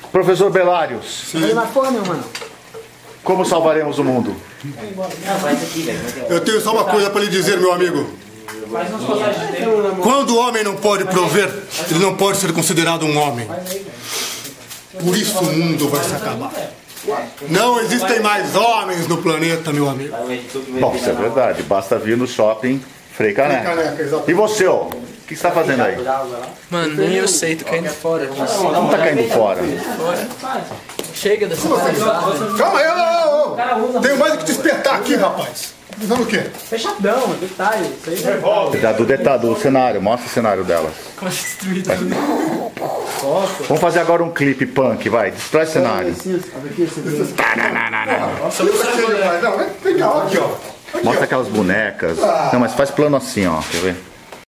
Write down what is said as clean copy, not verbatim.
Professor Belários, como salvaremos o mundo? Eu tenho só uma coisa para lhe dizer, meu amigo. Quando o homem não pode prover, ele não pode ser considerado um homem. Por isso o mundo vai se acabar. Não existem mais homens no planeta, meu amigo. Bom, isso é verdade. Basta vir no shopping Frei Caneca. E você, ó? O que você tá fazendo aí? Mano, nem eu sei, tô caindo fora. Como tá caindo fora? Chega dessa coisa. Calma aí, ô. Tenho mais do que te espetar aqui, rapaz. Pensando o quê? Fechadão, detalhe. Isso aí Do detalhe, do cenário, mostra o cenário delas. construído. Vamos fazer agora um clipe punk, vai. Destrói o cenário. Não, vem cá, aqui, ó. Mostra aquelas bonecas. Não, mas faz plano assim, ó. Quer ver?